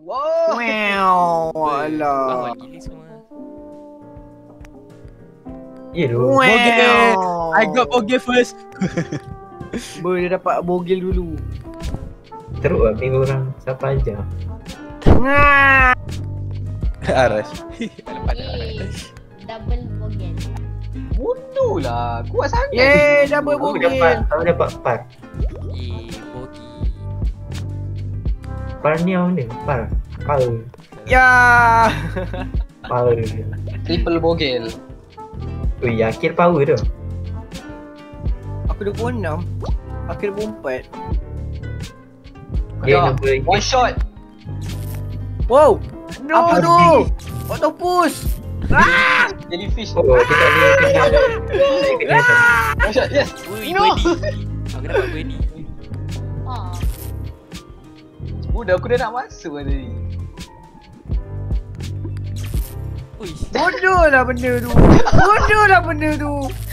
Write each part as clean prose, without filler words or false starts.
Wow. Alah. Bawal gila semua. Ya tu. Bogel. I got bogel first. Boleh dapat bogel dulu. Teruk lah pilih orang. Siapa aja. Nah. Aras. Double bogel. Bodoh lah. Kuat sangat. Yeay, double Aku bogel. dapat par. Bogi. Par ni apa ni? Par. Ya. Power. Triple bogel. Ui, akhir power tu. Aku 26. Aku 24. Dia Dah. number One shot. Wow. No. Apa tu? Octopus. Jellyfish. Oh, dia tak boleh kena. Saya kena atas. One shot. Yes. Ui, No. birdie. Aku dapat birdie. Oh. Budak aku dah nak masuk tadi. Ui. Bodoh lah benda tu. Bodoh lah benda tu.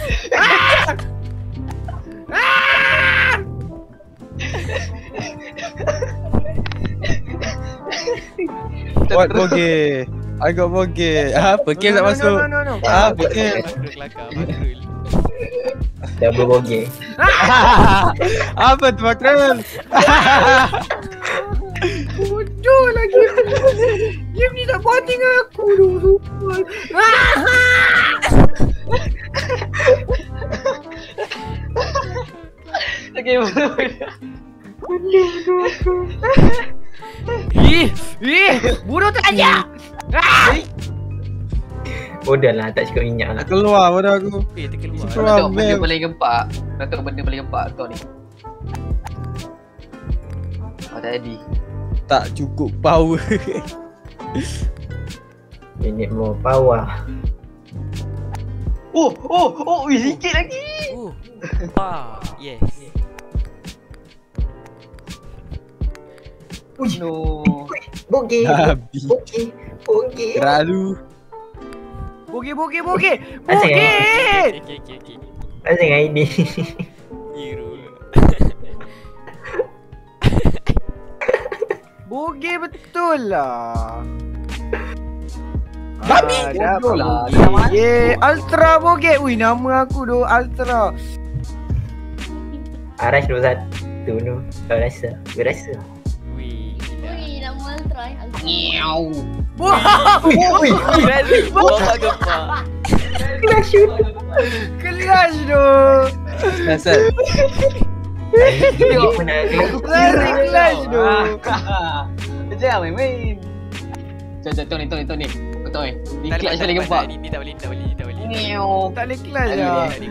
What bogel? I got bogel. Apa kes tak masuk? No. Apa kes? Bakrul kelakar, bakrul. Double bogey. Apa tu Makrul? Bodoh lah game ni. Game ni tak puas dengan aku tu. Sumpah. Okay, Bodoh tak ajak. Bodoh lah, tak cukup minyak lah. Tak keluar pada aku. Terkeluar. Keluar. Nak tengok benda Mel. paling gempak. Nak tengok benda paling gempak kau ni. Oh tadi. Tak cukup power. Minit more power. Oh, sikit lagi. Yes. No. Bogey. Habis. Bogey. Terlalu. Bogey. Asal Okay. Asal dengan ini. Hero. Bogey betul lah. Babi! Bodoh lah. Dah masuk. Yeay, Ultra bogey. Ui, nama aku tu Ultra. Arash nombor 1 tu. Kau rasa? Gue rasa. Ui, gila. Ui, nama Ultra eh. Ultra. Meow. Bapak gempak. Kelas tu. Asal. Dia pernah Kelas tu. Jangan main-main. Jom ni. Kau tahu ni. Ni Tak clutch paling boleh, gempak. Ni tak boleh. Meow. Tak boleh kelas Tak lah. boleh.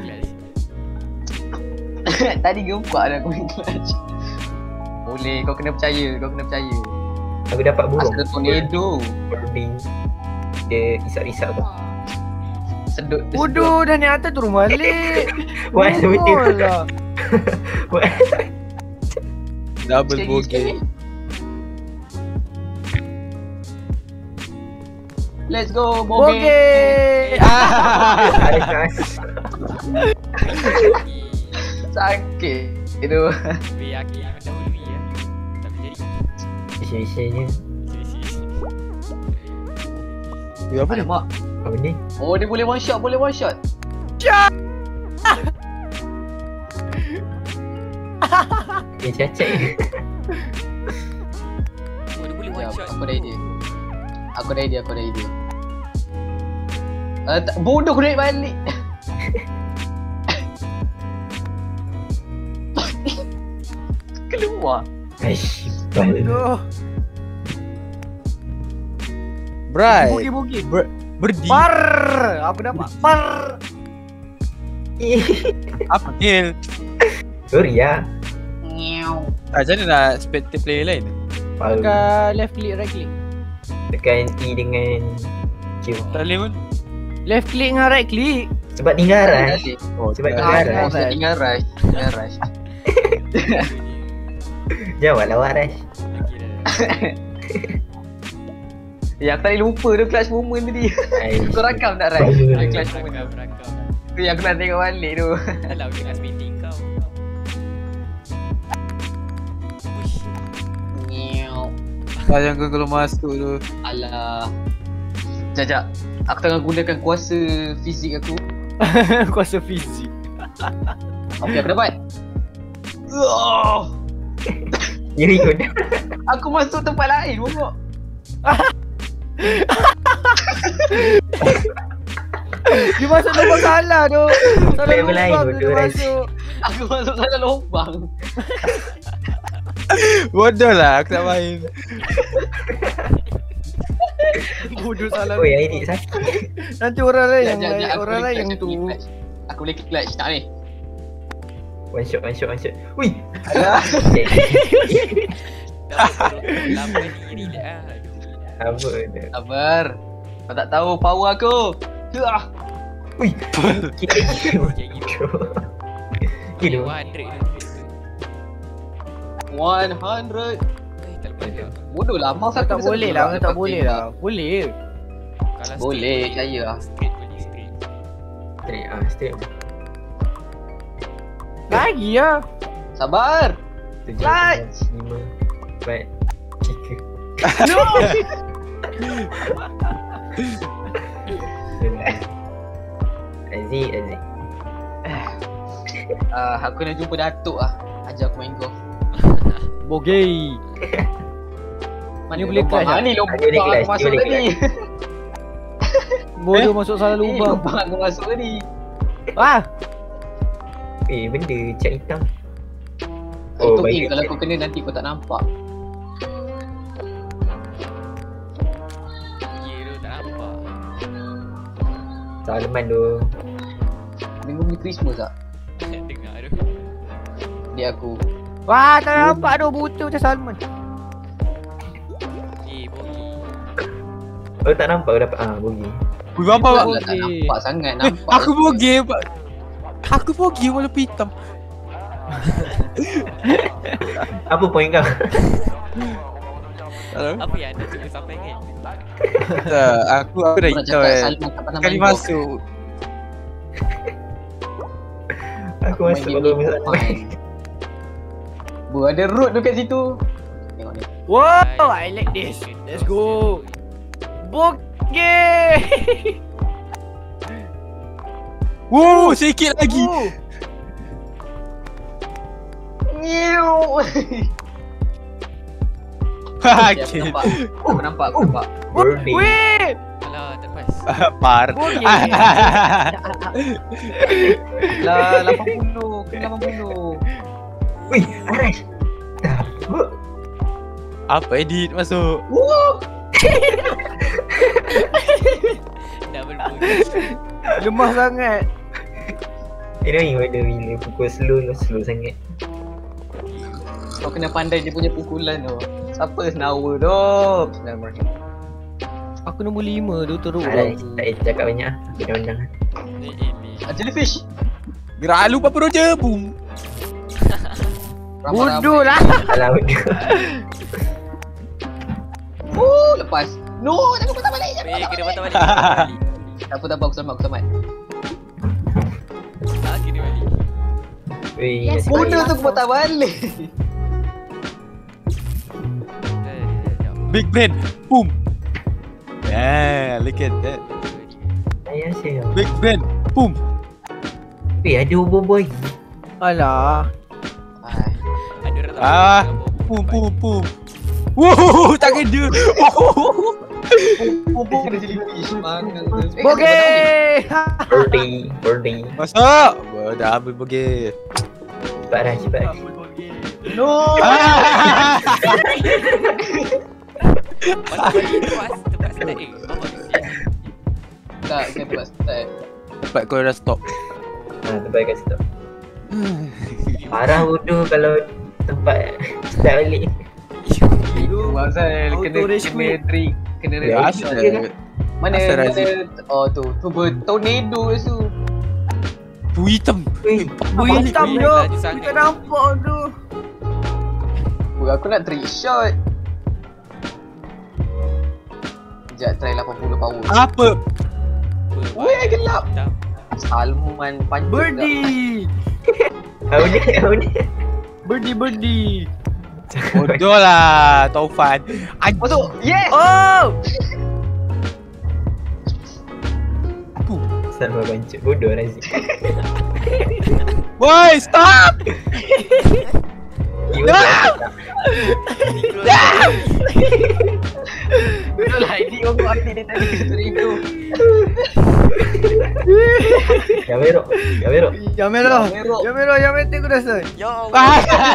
Tadi gempak dah aku main clutch. Boleh, kau kena percaya. Aku dapat burung. Asal tornado. Birding. Dia isap-isap tu. Sedut. Bodoh dah naik atas turun balik. Wah, Bodoh betul. lah. Double bogey. Let's go, Bogey. Bogey. Arash nas. Sakit itu. Biar aku yang mendahului ya. Tak boleh jadi. Isi-isinya. Apa ni? Alamak. Apa ni? Oh, dia boleh one shot. Dia cacak je. Oh, dia boleh one Sekejap, shot. aku ada idea. Bodoh aku naik balik. Keluar. Aish. Bodoh. Bray. Bogey. Berdi. Par. Aku dapat par. Apa kill? Sorry ya. Macam mana nak spectate player lain? Power. Tekan left click, right click. Tekan E dengan Q. Tak boleh pun. Left click dengan right click. Sebab tinggal Arash. Oh, Sebab tak. tinggal Ah, Arash. Arash. Tinggal rush. Jawablah Arash. Okay dah. Ya, aku tadi lupa tu clutch moment tadi. Aish. Kau rakam tak Rush? Power. Clutch moment. Berakam. Tu yang aku nak tengok balik tu. Alah, aku tengah spending kau. Uish. Sayangkan kalau masuk tu. Alah. Jajak. Aku tengah gunakan kuasa fizik aku. Kuasa fizik. Okey, aku dapat. Jadi kau dah. Aku masuk tempat lain, bongok. Dia masuk lubang salah tu. Salah Level lain lubang tu bodoh, dia Rais. masuk. Aku masuk salah lubang. Bodoh lah, aku tak main. Bodoh salah. Oh yang ini sakit. Nanti orang lain yang Jap, lain, aku orang boleh lain yang clutch, tu. Aku boleh clutch tak ni? One shot. Wih. Alah. Lama ni relax lah. Apa dah. Sabar. Kau tak tahu power aku. Wih. Kita Macam gitu. Kilo. 100. Tak boleh tak. Bodoh lah, mouse aku Tak bisa boleh bergerak lah, tak dapat boleh game. lah. Boleh. Kalau Boleh, straight percaya lah. Straight boleh, straight. Straight. Lagi lah. Sabar. 7, Clutch. 5, 4, 3. Aziz. Aku nak jumpa Datuk lah. Ajar aku main golf. Bogey. Ni boleh lubang? clutch tak? Ni lubang Dia boleh aku clutch, masuk dia boleh tadi. Bodoh masuk salah Ni lubang. lubang aku masuk tadi. Ah, Benda cat hitam. Itu bagi kalau cat. kau kena nanti kau tak nampak. Ya tu tak nampak. Salman tu. Minggu ni Christmas tak? Dengar tu. Dia aku. wah tak nampak tu buta macam Salman. Bogi. Oh tak nampak dapat bogi. Wih, apa pak? Kau tak nampak sangat. Nampak Aku bogi pak. Aku bogi warna hitam. Apa poin kau? Apa yang anda cuba sampaikan? Tak, aku dah Aku nak hitam cakap eh. Salman tak pernah Kali main golf. masuk. Aku Main masuk game kalau ni misalnya. fine. Bu, ada road tu kat situ. Tengok ni. Wow, I like this. Let's go. Bogey. Wow, sikit lagi. Nyiu. Okay. Aku nampak. Birdie. Weh, Alah, terpas. Par. Bogey. Lah 80, kena 80. Wih, Aras. Dah. Apa edit masuk? Double bogi. Lemah sangat. Ini bila pukul slow sangat. Kau kena pandai dia punya pukulan tu. Siapa senawa tu? Bismillahirrahmanirrahim. Aku nombor 5 tu teruk. Aras tak payah cakap banyak. Kita undang. Ini. Jellyfish. Gerak lu apa roja? Boom. Bodoh lah. Alah bodoh. Lepas. No, jangan patah balik. Kena patah balik. Tak apa, aku selamat. Tak kena balik. Wih, Yes, nasib Bodoh baik. tu aku patah balik. Big brain. Boom. Yeah, look at that. Ayah saya. Big brain. Boom. Wih, ada boy. Alah. Ada orang tak Ah, boleh. Boom. Wow, tak kena. Bodoh kena jellyfish. Mana tu? Bogey. Birdie. Masuk. Wah, dah habis pergi. Cepat. No. Patah balik terpas tak apa siap. Tak, saya tempat start. Tempat kau dah stop. Tempat kat situ. Parah bodoh kalau tempat start balik. Pasal Auto rage quit. trick. Kena Ya, rage. Asal. Mana Asal Razi. Oh tu tornado tu. Tu hitam. Wih, Hitam Balik, tu. laju sangat. Kita nampak tu. Aku nak trick shot. Sekejap try 80 power. Apa? Weh gelap. Hitam. Salman panjang. Birdie. Apa ni? Birdie. Bodoh lah Taufan. Masuk. Yes. Oh! Sama bancik bodoh Razik. Boy, stop! You tak. Betul lah, ini orang aktif dia tadi story itu. Yang merah. Yang merah. Yang merah. Merah. Yang merah, yang merah aku rasa. Ya Allah.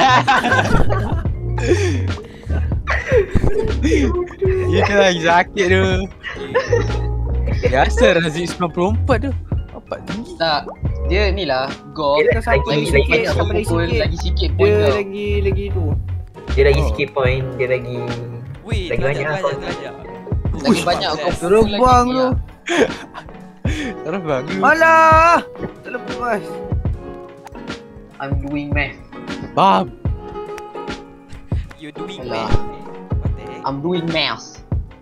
Itu lagi sakit tu. Biasa Razik 94 tu. Apa tinggi? Tak, dia ni lah Gol. Dia Siapa lagi sikit, sikit. siapa lagi Pukul sikit. lagi sikit pun Dia tau. lagi tu. Dia lagi sikit point. Dia lagi Weh, Lagi banyak terajak, kau. terajak. Lagi banyak kau Terbang tu. Terbang tu. Alah! Tak lepas. I'm doing math. Bam. You doing Alah. math. What the heck? I'm doing math.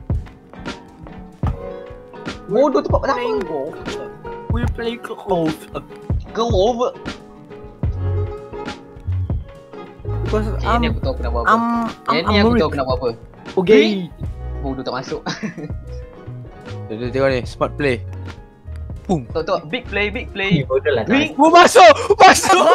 Bodoh tu pak apa? We play golf. Go over. Because Ni aku tahu aku nak buat apa. I'm Ni aku tahu aku nak buat apa. okay. Bodoh tak masuk. Dia tengok ni, smart play. Boom. Tok big play, big play. bodoh lah. Wing. Oh, masuk! Masuk!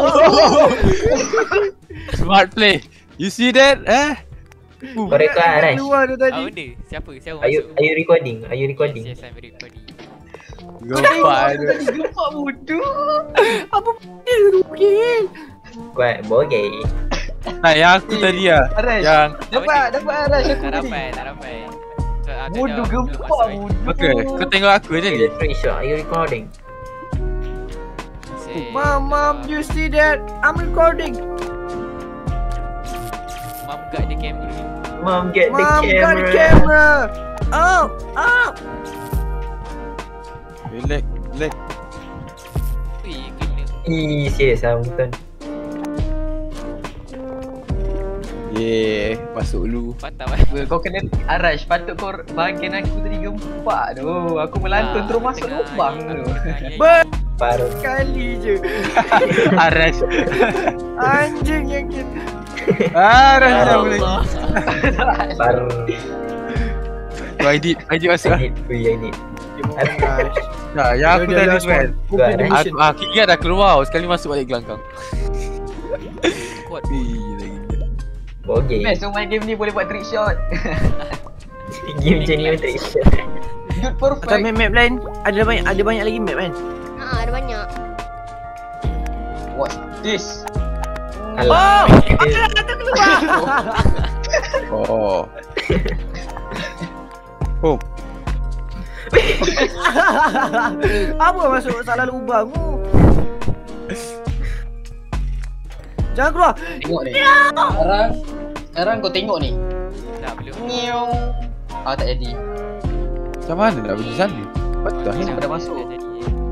Smart play. You see that? Boom. Korek kau Arash. Keluar tu Apa tadi. benda? Siapa? Siapa Are you recording? Are you recording? Yes, I'm recording. Gempak tu. Tadi gempak bodoh. Apa benda tu? Okay. Buat bogey. Nah, yang aku tadi lah. Arash. Yang Dapat Arash aku Tak tadi. dapat, tak dapat. So, aku Bodoh jawab, gempak belum masuk, bodoh. okay, kau tengok aku je ni. It's a trick shot. Are you recording? Say, Mom, you see that? I'm recording. Mom got the camera. Mom, get the Mom, camera. got the camera. Oh, oh. Relax, relax. Weh, kena. Ih, serius lah betul. Yeah, masuk dulu. Patah Kau kena Arash, patut kau bahagian aku tadi gempak tu. Aku melantun terus masuk lubang tu. Baru. Sekali je. Arash. Anjing yang kita. Arash dah boleh. Baru. Kau edit masuk lah. I need. Nah, yang aku Dia tadi last tu kan. one. Complete the mission. Aku ingat dah keluar. Sekali masuk balik gelanggang. Kuat. Gila, gila. Bogey. Best so main game ni boleh buat trick shot. Game macam ni trick shot. Good Atau perfect. map lain ada banyak lagi map kan? ada banyak. Watch this. Alah. Oh. Boom. Apa masuk salah lubang tu? Jangan keluar. Tengok ni. Sekarang kau tengok ni. Dah belum. Meow. Tak jadi. Macam mana nak pergi sana? What the Ni hell? dah masuk. Dah jadi.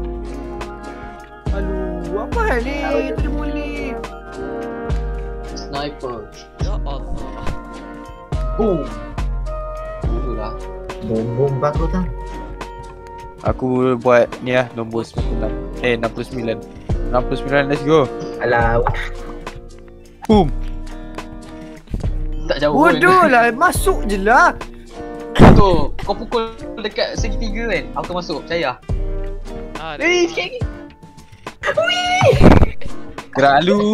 Aduh, apa hal ni? Tak boleh. Sniper. Ya Allah. Boom. Bodoh lah. Bom bagus tau. Aku buat ni lah nombor 96. 69. 69, let's go. Alah. Boom. Tak jauh pun. Bodoh lah, masuk je lah. Tu, kau pukul dekat segitiga kan. Auto masuk, percaya. Sikit lagi. Gerak lu.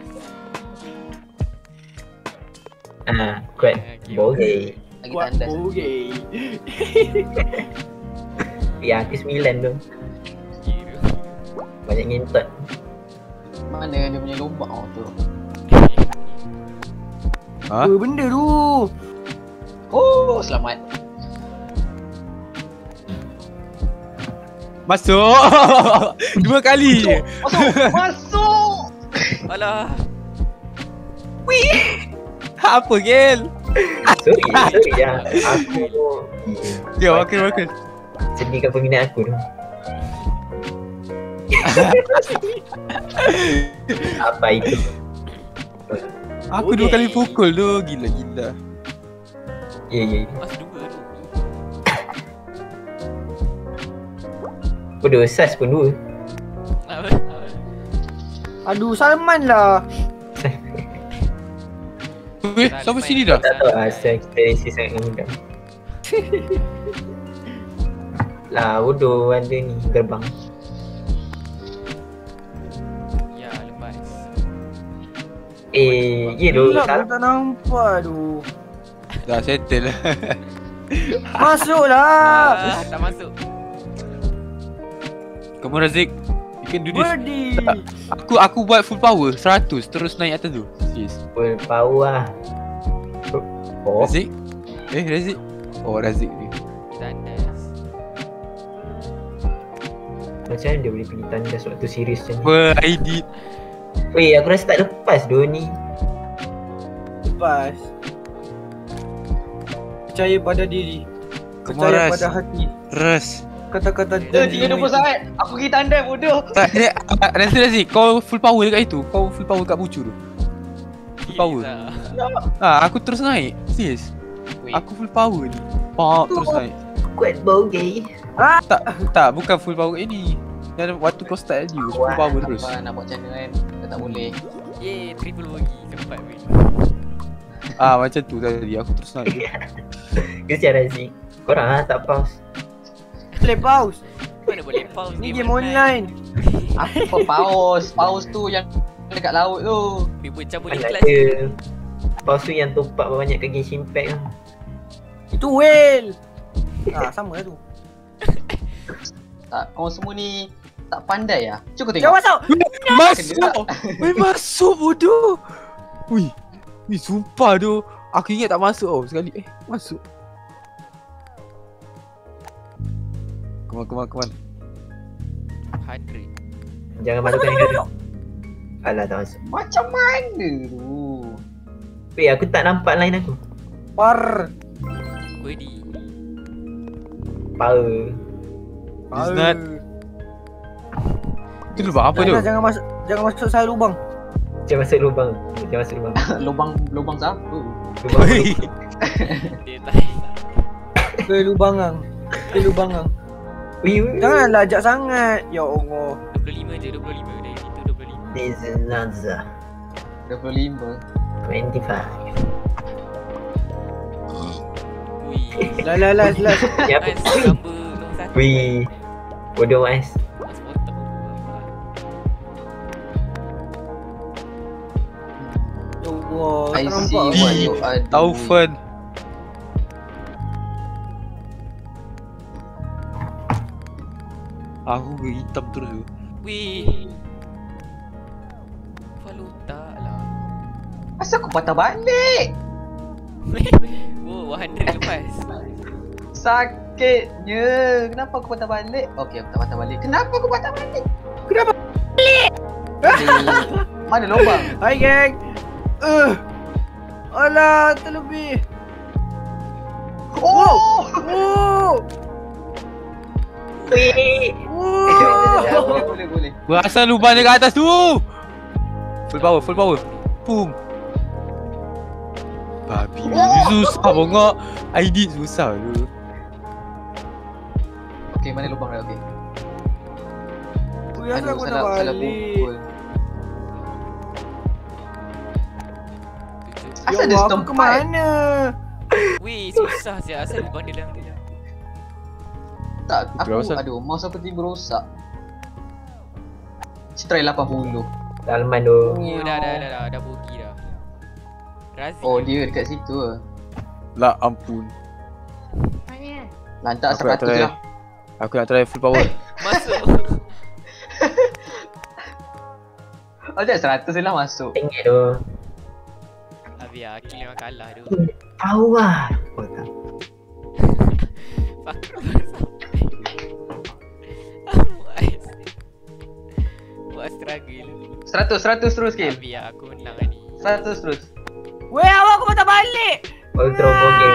Kuat. Okay. Bogey. Lagi Kuat tandas. bogey. Ya, aku 9 tu. Kira. Banyak ngintot. Mana dia punya lubang tu? Ha? Apa benda tu? Oh, selamat. Masuk. 2 kali je. Masuk. Alah. Apa Gel? Sorry ya. Aku Ya, makan. sedihkan peminat aku tu. Apa itu? Aku 2 kali pukul tu. Gila. Ya. Mas dua tu. Bodoh, sas pun dua. Apa? Aduh, Salman lah. Weh, sampai sini dah. Tak tahu asal kita isi sangat dengan mudah. Lah, bodoh ada ni gerbang. Ya, lepas. Ya doh. Gelap aku tak nampak tu. Dah settle lah. Masuklah. Tak masuk. Come on Razik. You can do this. Berdi. Aku buat full power 100 terus naik atas tu. Yes. Full power lah. Oh, Razik? Razik? Oh Razik ni. Tandas. macam mana dia boleh pilih tandas waktu series macam ni? Wah, I did. Weh, aku rasa tak lepas doh ni. Lepas. Percaya pada diri. Come on, Percaya Ras. pada hati. Ras. Kata-kata 3-20 saat. Aku pergi tandai bodoh. Tak, Razik, kau full power dekat itu. Kau full power kat bucu tu. Full power. Aku terus naik. Serius. Aku full power ni. Pak, terus naik. Kuat bogey. Tak, bukan full power ini. Dan waktu kau start tadi, full power terus. Apa nak buat macam mana kan? Kita tak boleh. Yeay, triple bagi. Keempat win. Macam tu tadi, aku terus naik. Kesian Razik. Korang tak pause. Boleh pause. Mana boleh pause Ni game online. Apa pause? Pause tu yang dekat laut tu. Dia bercampur di Anak kelas. dia. Pause tu yang top up banyak ke Genshin Impact lah. Itu whale. Sama lah tu. Tak, kau semua ni tak pandai lah. Cuba Jangan tengok. masuk. Masuk! Weh, masuk bodoh! Wih, ni sumpah tu. Aku ingat tak masuk sekali. Masuk. Come on. 100. Jangan malukan negara. Alah, tak masuk. Macam mana tu? Weh, aku tak nampak line aku. Par. Wedi. Power. It's not. Itu lubang apa tu? Jangan masuk saya lubang. Jangan masuk lubang. Jangan masuk lubang. Lubang siapa? Lubang. Dia tak. Ke lubangang. Wih. Janganlah ajak sangat. Ya Allah. 25 je, 25. Dari situ 25. This is Naza. 25. 25. Wih. Last. Siap. Mas, gambar nombor 1. Wih. Bodoh Mas. Mas potong tu. Ya Allah. I Tak see nampak. what you are doing. Taufan. Aku ke hitam terus tu. Wih. Valuta lah. Asal aku patah balik? Oh, 100 lepas. Sakitnya. Kenapa aku patah balik? Okey, aku tak patah balik. Kenapa aku patah balik? Kenapa? Mana lubang? Hai geng. Alah, terlebih. Oh! Wih. Boleh. Berasal lubang dekat atas tu. Full power. Boom. Babi ni susah bongok. ID susah tu. Okey, mana lubang dia? Okey. Biasa aku nak salah balik. pukul. Ya Asal dia Allah, aku stop ke mana? Wih, susah siap. Asal lubang dia dalam dia. Tak, Berapa, San? aduh, mouse aku tiba rosak. Try 80. Salman tu. Oh, dah bogi dah. Razik. Oh, dia dekat situ lah. Lah ampun. Lantak Aku nak 100 try. lah. Aku nak try full power. Masuk. Oh, tak 100 je lah masuk. Tengok tu. Habis Akil memang kalah tu. Power. Oh tak. Buat struggle. 100 terus Kim. Habis aku menang ni. 100 terus. Weh, awak aku patah balik. Ultra bogey.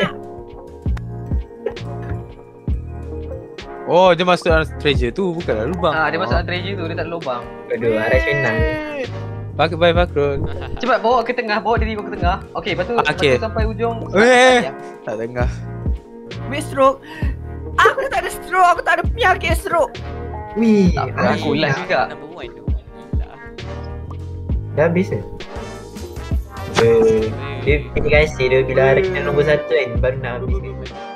Oh, dia masuk dalam treasure tu, bukanlah lubang. Dia masuk dalam treasure tu, dia tak ada lubang. Aduh, Aras menang. Bye Fakrul. Cepat bawa ke tengah, bawa diri kau ke tengah. Okey, lepas tu, Okey. lepas tu sampai ujung. Tak dengar. Weh, stroke. Aku tak ada stroke, aku tak ada penyakit stroke. Wih. Tak apa, aku last juga. Number 1 tu. Gila. Dah habis ke? Dia pilih kasih dia bila ada kena nombor 1 kan baru nak habis kan.